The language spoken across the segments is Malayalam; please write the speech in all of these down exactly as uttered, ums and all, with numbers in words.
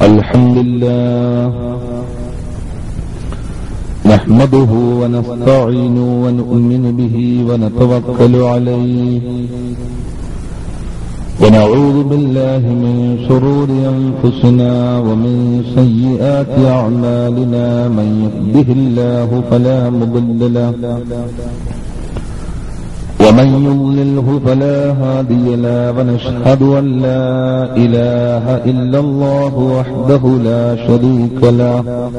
الحمد لله نحمده ونستعين ونؤمن به ونتوكل عليه ونعوذ بالله من شرور أنفسنا ومن سيئات أعمالنا من يهده الله فلا مضل له ومن يضلله فلا هادي له ونشهد أن لا إله إلا الله وحده لا شريك له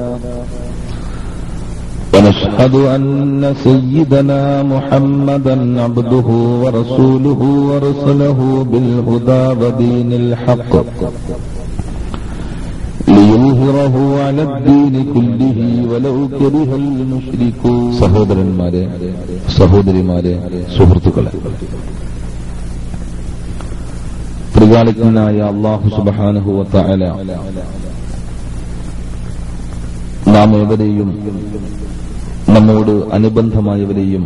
ونشهد أن سيدنا محمدا عبده ورسوله ورسله بالهدى ودين الحق ليظهره على الدين كله ولو كره المشركون. സഹോദരന്മാരെ, സഹോദരിമാരെ, സുഹൃത്തുക്കളെ, ത്രികാലികനായ അല്ലാഹു സുബ്ഹാനഹു വ തആല നാം ഏവരെയും നമ്മോട് അനുബന്ധമായവരെയും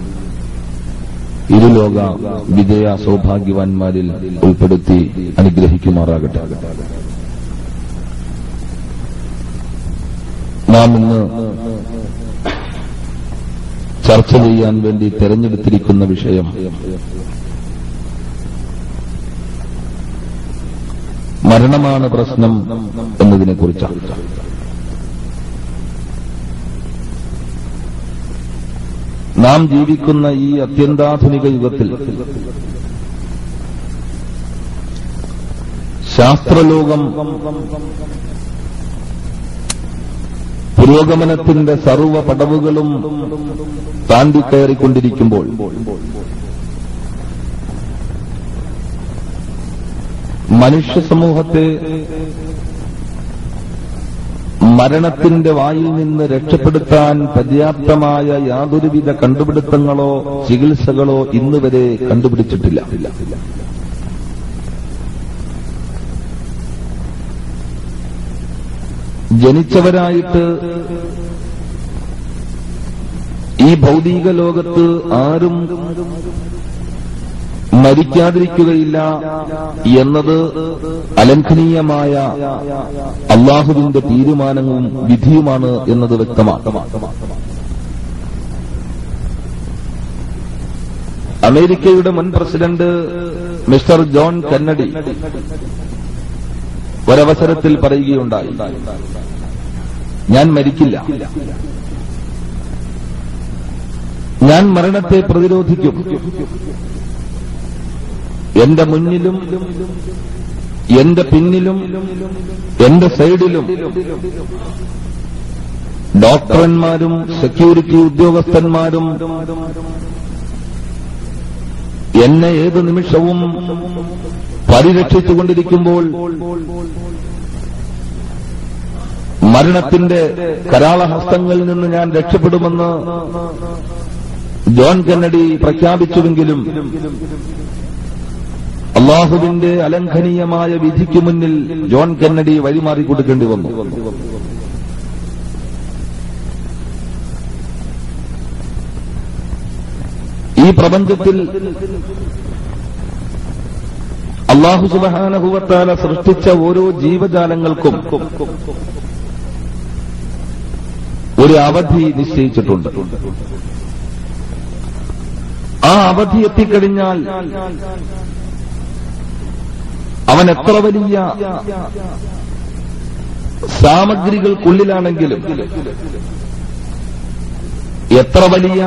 ഇരുലോക വിജയ സൗഭാഗ്യവാന്മാരിൽ ഉൾപ്പെടുത്തി അനുഗ്രഹിക്കുമാറാകട്ടെ. നാം ഇന്ന് ചർച്ച ചെയ്യാൻ വേണ്ടി തെരഞ്ഞെടുത്തിരിക്കുന്ന വിഷയം മരണമാണ് പ്രശ്നം എന്നതിനെക്കുറിച്ചാണ്. നാം ജീവിക്കുന്ന ഈ അത്യന്താധുനിക യുഗത്തിൽ ശാസ്ത്രലോകം പുരോഗമനത്തിന്റെ സർവ്വ പടവുകളും താണ്ടിക്കയറിക്കൊണ്ടിരിക്കുമ്പോൾ മനുഷ്യ സമൂഹത്തെ മരണത്തിന്റെ വായിൽ നിന്ന് രക്ഷപ്പെടുത്താൻ പര്യാപ്തമായ യാതൊരുവിധ കണ്ടുപിടുത്തങ്ങളോ ചികിത്സകളോ ഇന്നുവരെ കണ്ടുപിടിച്ചിട്ടില്ല. ജനിച്ചവരായിട്ട് ഈ ഭൗതിക ലോകത്ത് ആരും മരിക്കാതിരിക്കുകയില്ല എന്നത് അലംഘനീയമായ അല്ലാഹുവിന്റെ തീരുമാനവും വിധിയുമാണ് എന്നത് വ്യക്തമാണ്. അമേരിക്കയുടെ മുൻ പ്രസിഡന്റ് മിസ്റ്റർ ജോൺ കെന്നഡി ഒരവസരത്തിൽ പറയുകയുണ്ടായി, ഞാൻ മരിക്കില്ല, ഞാൻ മരണത്തെ പ്രതിരോധിക്കും. എന്റെ മുന്നിലും എന്റെ പിന്നിലും എന്റെ സൈഡിലും ഡോക്ടർമാരും സെക്യൂരിറ്റി ഉദ്യോഗസ്ഥന്മാരും എന്നെ ഏത് നിമിഷവും പരിരക്ഷിച്ചുകൊണ്ടിരിക്കുമ്പോൾ മരണത്തിന്റെ കരാളഹസ്തങ്ങളിൽ നിന്ന് ഞാൻ രക്ഷപ്പെടുമെന്ന് ജോൺ കെന്നഡി പ്രഖ്യാപിച്ചുവെങ്കിലും അല്ലാഹുവിന്റെ അലംഘനീയമായ വിധിക്ക് മുന്നിൽ ജോൺ കെന്നഡി വഴിമാറിക്കൊടുക്കേണ്ടി വന്നു. ഈ പ്രപഞ്ചത്തിൽ അല്ലാഹു സുബ്ഹാനഹു വ തആല സൃഷ്ടിച്ച ഓരോ ജീവജാലങ്ങൾക്കും ഒരു അവധി നിശ്ചയിച്ചിട്ടുണ്ട്. ആ അവധി എത്തിക്കഴിഞ്ഞാൽ അവൻ എത്ര വലിയ സാമഗ്രികൾക്കുള്ളിലാണെങ്കിലും എത്ര വലിയ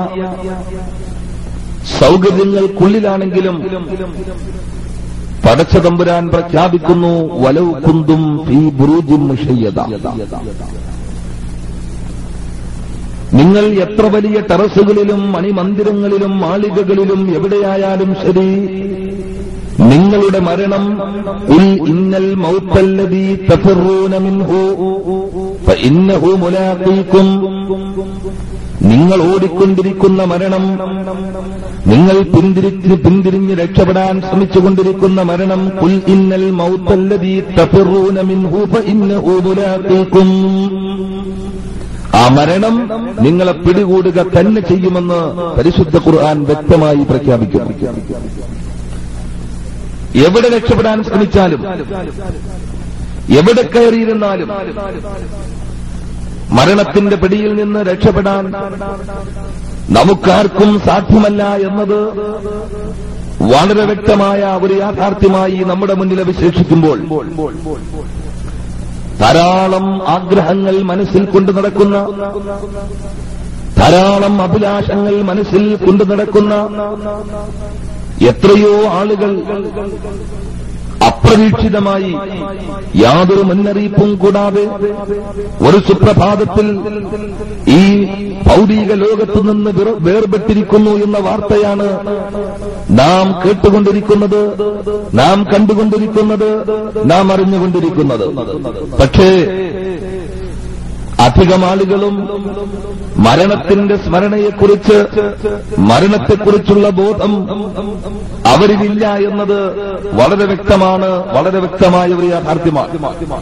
സൗകര്യങ്ങൾക്കുള്ളിലാണെങ്കിലും പടച്ച തമ്പുരാൻ പ്രഖ്യാപിക്കുന്നു, വലൗ കുന്തും ഫീ ബുറൂജിൻ മുശയ്യദ, നിങ്ങൾ എത്ര വലിയ ടെറസുകളിലും മണിമന്ദിരങ്ങളിലും മാളികകളിലും എവിടെയായാലും ശരി, നിങ്ങളുടെ മരണം ഖുൽ ഇന്നൽ മൗത്തല്ലദീ തഫറൂന മിൻഹു ഫഇന്നഹു മുലാഖീകും, നിങ്ങൾ ഓടിക്കൊണ്ടിരിക്കുന്ന മരണം, നിങ്ങൾ പിന്തിരിച്ച് പിന്തിരിഞ്ഞ് രക്ഷപ്പെടാൻ ശ്രമിച്ചുകൊണ്ടിരിക്കുന്ന മരണം, ഖുൽ ഇന്നൽ മൗത്തല്ലദീ തഫറൂന മിൻഹു ഫഇന്നഹു മുലാഖീകും, ആ മരണം നിങ്ങളെ പിടികൂടുക തന്നെ ചെയ്യുമെന്ന് പരിശുദ്ധ ഖുർആൻ വ്യക്തമായി പ്രഖ്യാപിക്കുന്നു. എവിടെ രക്ഷപ്പെടാൻ ശ്രമിച്ചാലും എവിടെ കയറിയിരുന്നാലും മരണത്തിന്റെ പിടിയിൽ നിന്ന് രക്ഷപ്പെടാൻ നമുക്കാർക്കും സാധ്യമല്ല എന്നത് വളരെ വ്യക്തമായ ഒരു യാഥാർത്ഥ്യമായി നമ്മുടെ മുന്നിൽ വിശേഷിക്കുമ്പോൾ ധാരാളം ആഗ്രഹങ്ങൾ മനസ്സിൽ കൊണ്ടു നടക്കുന്ന, ധാരാളം അഭിലാഷങ്ങൾ മനസ്സിൽ കൊണ്ടു നടക്കുന്ന എത്രയോ ആളുകൾ അപ്രതീക്ഷിതമായി യാതൊരു മുന്നറിയിപ്പും കൂടാതെ ഒരു സുപ്രഭാതത്തിൽ ഈ ഭൗതിക ലോകത്തു നിന്ന് വേർപെട്ടിരിക്കുന്നു എന്ന വാർത്തയാണ് നാം കേട്ടുകൊണ്ടിരിക്കുന്നത്, നാം കണ്ടുകൊണ്ടിരിക്കുന്നത്, നാം അറിഞ്ഞുകൊണ്ടിരിക്കുന്നത്. പക്ഷേ അധികം ആളുകളും മരണത്തിന്റെ സ്മരണയെക്കുറിച്ച്, മരണത്തെക്കുറിച്ചുള്ള ബോധം അവരിലില്ല എന്നത് വളരെ വ്യക്തമാണ്, വളരെ വ്യക്തമായ ഒരു യാഥാർത്ഥ്യമാണ്.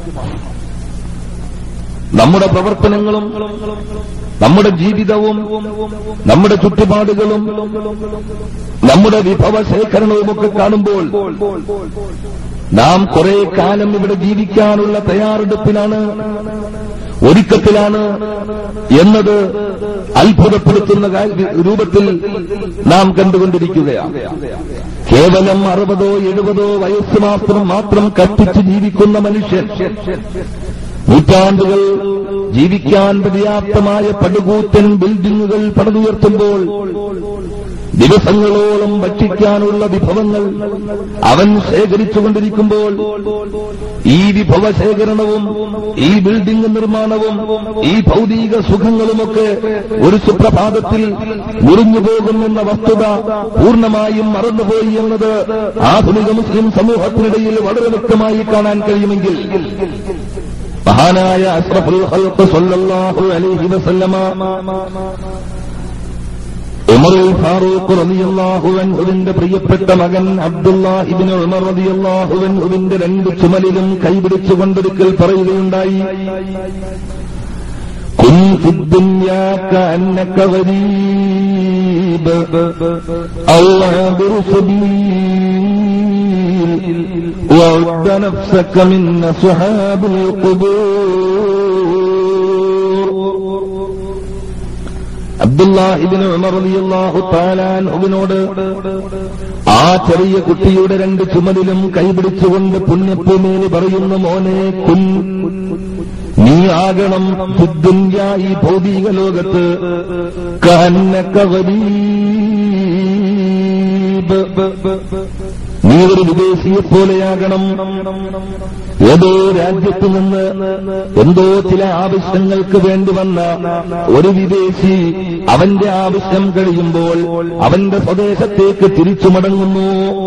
നമ്മുടെ പ്രവർത്തനങ്ങളും നമ്മുടെ ജീവിതവും നമ്മുടെ ചുറ്റുപാടുകളും നമ്മുടെ വിഭവശേഖരണവുമൊക്കെ കാണുമ്പോൾ നാം കുറെ കാലം ഇവിടെ ജീവിക്കാനുള്ള തയ്യാറെടുപ്പിലാണ്, ഒരുക്കത്തിലാണ് എന്നത് അത്ഭുതപ്പെടുത്തുന്ന രൂപത്തിൽ നാം കണ്ടുകൊണ്ടിരിക്കുകയാണ്. കേവലം അറുപതോ എഴുപതോ വയസ്സ് മാത്രം മാത്രം കത്തിച്ച് ജീവിക്കുന്ന മനുഷ്യൻ നൂറ്റാണ്ടുകൾ ജീവിക്കാൻ പര്യാപ്തമായ പടുകൂറ്റൻ ബിൽഡിങ്ങുകൾ പണിതുയർത്തുമ്പോൾ ദിവസങ്ങളോളം ഭക്ഷിക്കാനുള്ള വിഭവങ്ങൾ അവൻ ശേഖരിച്ചുകൊണ്ടിരിക്കുമ്പോൾ ഈ വിഭവശേഖരണവും ഈ ബിൽഡിംഗ് നിർമ്മാണവും ഈ ഭൗതിക സുഖങ്ങളുമൊക്കെ ഒരു സുപ്രഭാതത്തിൽ മുറിഞ്ഞുപോകുമെന്ന വസ്തുത പൂർണ്ണമായും മറന്നുപോയി എന്നത് ആധുനിക മുസ്ലിം സമൂഹത്തിനിടയിൽ വളരെ വ്യക്തമായി കാണാൻ കഴിയുമെങ്കിൽ മഹാനായ അഷ്റഫുൽ ഖൽഖ് സ്വല്ലല്ലാഹു അലൈഹി വസല്ലമ ഉമറുൽ ഫാറൂഖ് റളിയല്ലാഹു അൻഹുവിന്റെ പ്രിയപ്പെട്ട മകൻ അബ്ദുല്ലാഹ് ഇബ്നു ഉമർ റളിയല്ലാഹു അൻഹുവിന്റെ രണ്ട് ചുമലിലും കൈപിടിച്ചുകൊണ്ടൊരിക്കൽ പറയുകയുണ്ടായി, കുൻ ഫിദ്ദുനിയാ കഅന്നക ഗരീബ് ഔ ആബിറു സബീൽ വഅദ്ദ നഫ്സക മിൻ അസ്ഹാബിൽ ഖുബൂർ. അബ്ദുല്ലാഹ് ഇബ്നു ഉമർ റളിയല്ലാഹു തആല അൻഹുവിനോട് ആ ചെറിയ കുട്ടിയുടെ രണ്ട് ചുമലിലും കൈപിടിച്ചുകൊണ്ട് പുണ്യപ്പൂമേനി പറയുന്നു, മോനെ കുൻ, നീ ആകണം ഫിദ്ദുനിയാ ഈ ഭൗതിക ലോകത്ത് കഅന്നക ഗരീബ്, നീ ഒരു വിദേശിയെ പോലെയാകണം. ഏതോ രാജ്യത്തു നിന്ന് എന്തോ ചില ആവശ്യങ്ങൾക്ക് വേണ്ടി വന്ന ഒരു വിദേശി അവന്റെ ആവശ്യം കഴിയുമ്പോൾ അവന്റെ സ്വദേശത്തേക്ക് തിരിച്ചു മടങ്ങുന്നു.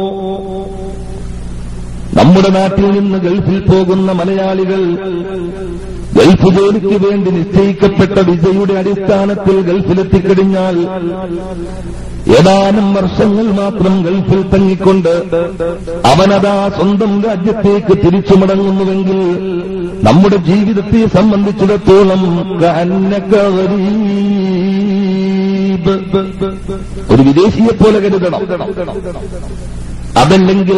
നമ്മുടെ നാട്ടിൽ നിന്ന് ഗൾഫിൽ പോകുന്ന മലയാളികൾ ഗൾഫ് ജോലിക്ക് വേണ്ടി നിശ്ചയിക്കപ്പെട്ട വിസയുടെ അടിസ്ഥാനത്തിൽ ഗൾഫിലെത്തിക്കഴിഞ്ഞാൽ ഏതാനും വർഷങ്ങൾ മാത്രം ഗൾഫിൽ തങ്ങിക്കൊണ്ട് അവനതാ സ്വന്തം രാജ്യത്തേക്ക് തിരിച്ചു മടങ്ങുന്നുവെങ്കിൽ നമ്മുടെ ജീവിതത്തെ സംബന്ധിച്ചിടത്തോളം ഒരു വിദേശിയെ പോലെ കരുതണം. അതല്ലെങ്കിൽ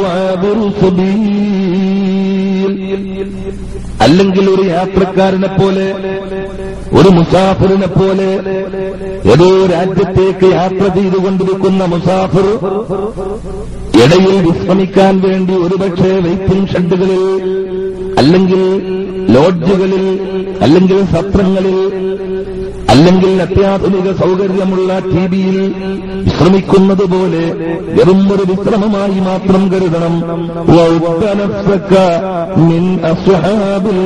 അല്ലെങ്കിൽ ഒരു യാത്രക്കാരനെ പോലെ, ഒരു മുസാഫിറിനെ പോലെ, ഏതോ രാജ്യത്തേക്ക് യാത്ര ചെയ്തുകൊണ്ടിരിക്കുന്ന മുസാഫിർ ഇടയിൽ വിശ്രമിക്കാൻ വേണ്ടി ഒരുപക്ഷെ വെയിറ്റിംഗ് ഷെഡുകളിൽ അല്ലെങ്കിൽ ലോഡ്ജുകളിൽ അല്ലെങ്കിൽ സത്രങ്ങളിൽ അല്ലെങ്കിൽ അത്യാധുനിക സൗകര്യമുള്ള ടി വിയിൽ വിശ്രമിക്കുന്നത് പോലെ വെറും ഒരു വിശ്രമമായി മാത്രം കരുതണം. മിൻ അസ്ഹാബിൽ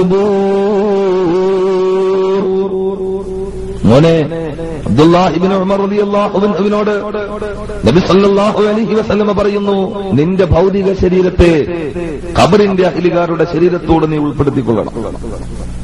ഖുബൂർ. മോനെ, അബ്ദുല്ലാഹ് ഇബ്നു ഉമർ റളിയല്ലാഹു അൻഹുവിനോട് നബി സല്ലല്ലാഹു അലൈഹി വസല്ലമ പറയുന്നു, നിന്റെ ഭൗതിക ശരീരത്തെ ഖബറിന്റെ അഹ്ലികാരുടെ ശരീരത്തോട് നീ ഉൾപ്പെടുത്തിക്കൊള്ളണം.